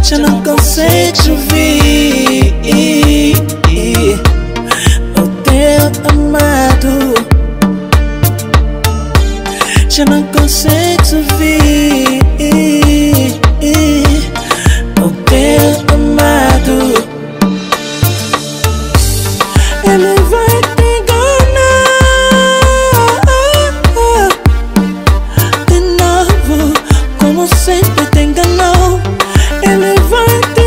já não consegues ouvir o teu amado. Já não consegues ouvir o teu amado. Ele vai te enganar de novo, como sempre te enganou. Ele vai te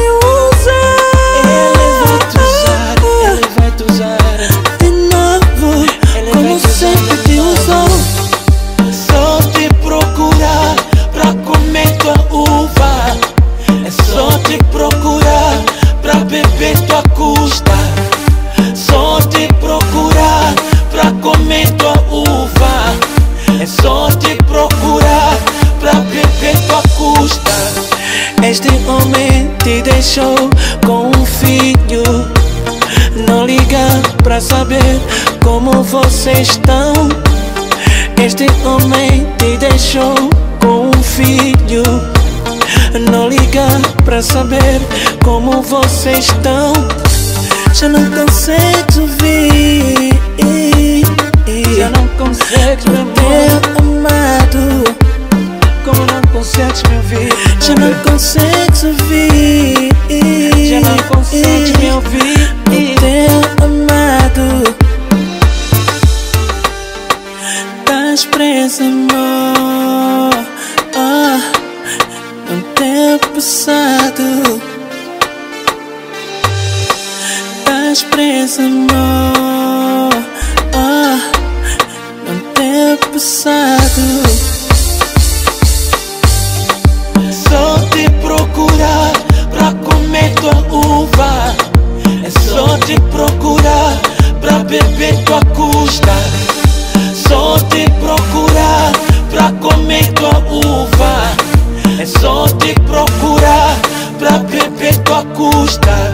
usar, ele vai te usar de novo, como sempre te usou. Só te procurar pra comer tua uva. É só te procurar pra beber tua custa. Só te procurar pra comer tua uva. É só te procurar pra beber tua custa. Este homem te deixou com um filho. Não liga pra saber como vocês estão. Este homem te deixou com um filho. Não liga pra saber como vocês estão. Já não consegues ouvir, Já não consegues me amor, teu amado. como não consegues me ouvir. Já não consegues ouvir, Já não consegues me ouvir. o teu amado. Estás preso, amor, no teu passado. Estás preso, amor, no teu passado. Só te procurar pra comer tua uva. É só te procurar pra beber tua custa. Só te procurar pra comer tua uva. É só te procurar pra beber tua custa.